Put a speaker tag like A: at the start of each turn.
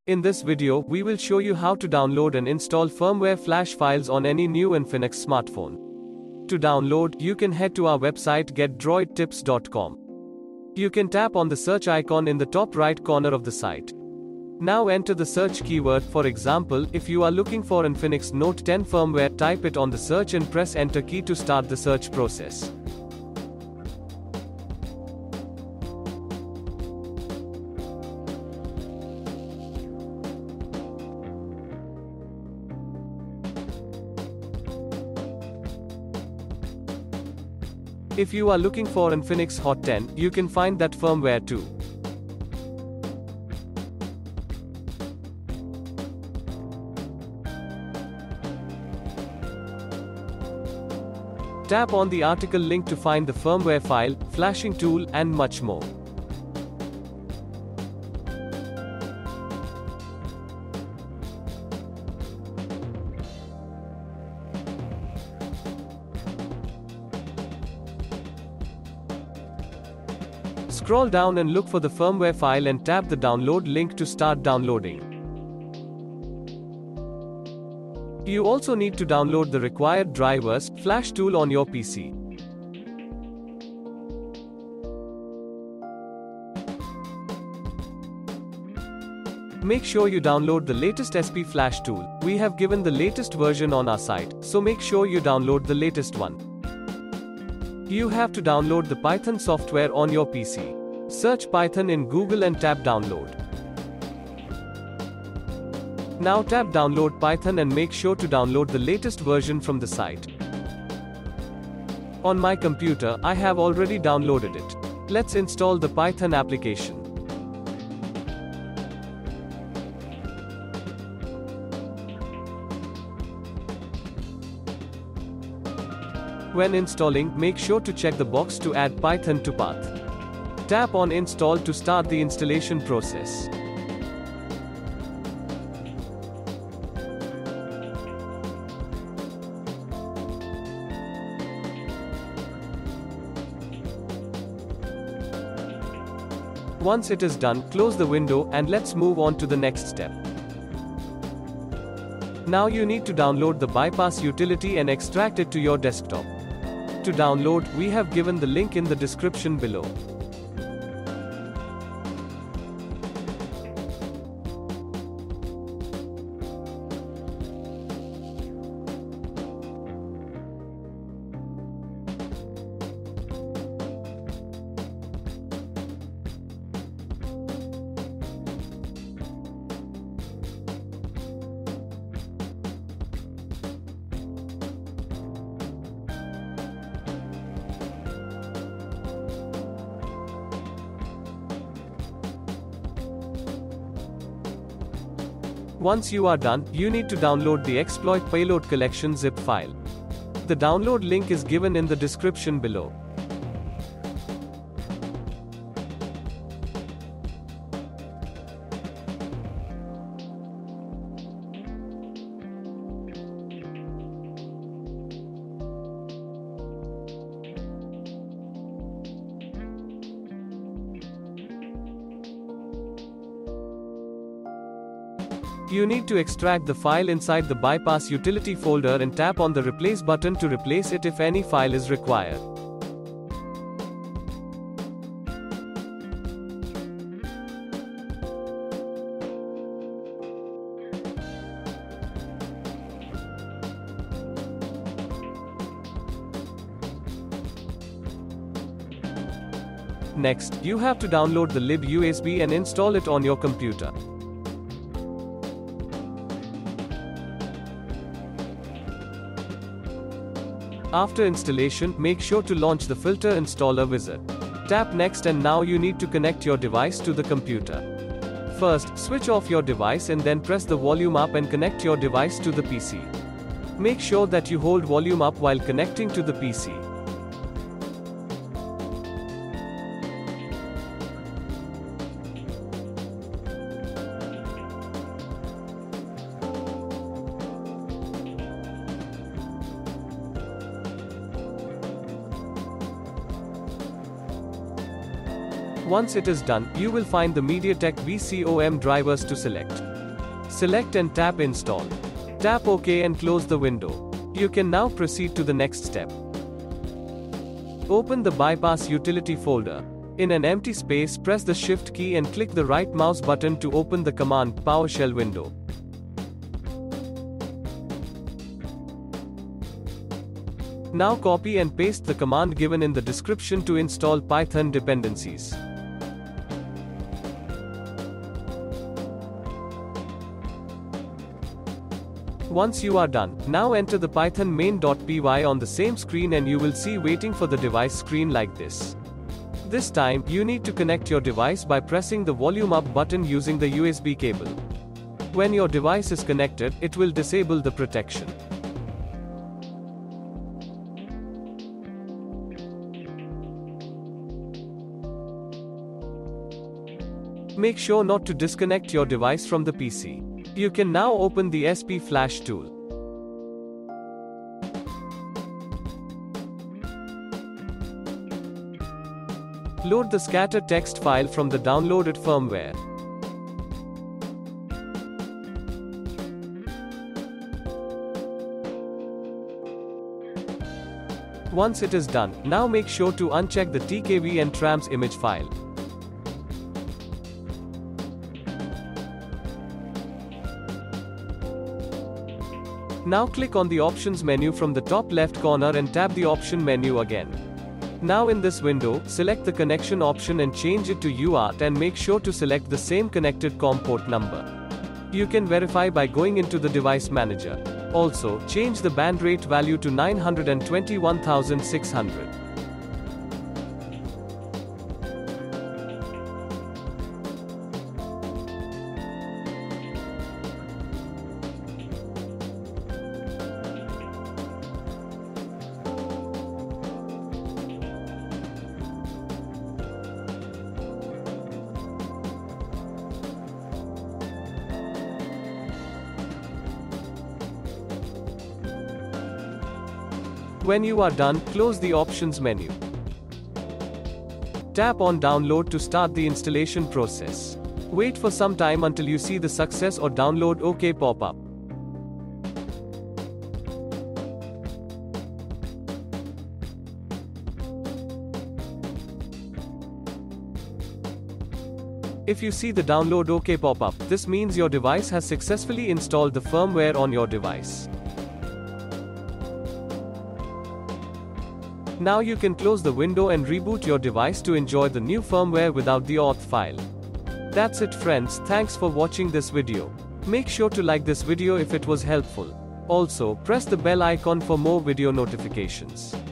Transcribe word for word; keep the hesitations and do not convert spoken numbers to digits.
A: In this video, we will show you how to download and install firmware flash files on any new Infinix smartphone. To download, you can head to our website get droid tips dot com. You can tap on the search icon in the top right corner of the site. Now enter the search keyword. For example, if you are looking for Infinix Note ten firmware, type it on the search and press enter key to start the search process. If you are looking for Infinix Hot ten, you can find that firmware too. Tap on the article link to find the firmware file, flashing tool, and much more. Scroll down and look for the firmware file and tap the download link to start downloading. You also need to download the required drivers, flash tool on your P C. Make sure you download the latest S P Flash tool. We have given the latest version on our site, so make sure you download the latest one. You have to download the Python software on your P C. Search Python in Google and tap download. Now tap download Python and make sure to download the latest version from the site. On my computer, I have already downloaded it. Let's install the Python application. When installing, make sure to check the box to add Python to path. Tap on install to start the installation process. Once it is done, close the window and let's move on to the next step. Now you need to download the bypass utility and extract it to your desktop. To download, we have given the link in the description below. Once you are done, you need to download the exploit payload collection zip file. The download link is given in the description below. You need to extract the file inside the bypass utility folder and tap on the replace button to replace it if any file is required. Next, you have to download the libUSB and install it on your computer. After installation, make sure to launch the filter installer wizard. Tap next and now you need to connect your device to the computer. First, switch off your device and then press the volume up and connect your device to the P C. Make sure that you hold volume up while connecting to the P C. Once it is done, you will find the MediaTek V COM drivers to select. Select and tap Install. Tap OK and close the window. You can now proceed to the next step. Open the Bypass Utility folder. In an empty space, press the Shift key and click the right mouse button to open the command PowerShell window. Now copy and paste the command given in the description to install Python dependencies. Once you are done, now enter the python main.py on the same screen and you will see waiting for the device screen like this. This time, you need to connect your device by pressing the volume up button using the U S B cable. When your device is connected, it will disable the protection. Make sure not to disconnect your device from the P C. You can now open the S P Flash tool. Load the scatter text file from the downloaded firmware. Once it is done, now make sure to uncheck the T K V and trams image file. Now click on the Options menu from the top left corner and tap the Option menu again. Now in this window, select the connection option and change it to U A R T and make sure to select the same connected COM port number. You can verify by going into the Device Manager. Also, change the band rate value to nine hundred twenty-one thousand six hundred. When you are done, close the Options menu. Tap on Download to start the installation process. Wait for some time until you see the Success or Download OK pop up. If you see the Download OK pop up, this means your device has successfully installed the firmware on your device. Now you can close the window and reboot your device to enjoy the new firmware without the auth file. That's it friends, thanks for watching this video. Make sure to like this video if it was helpful. Also, press the bell icon for more video notifications.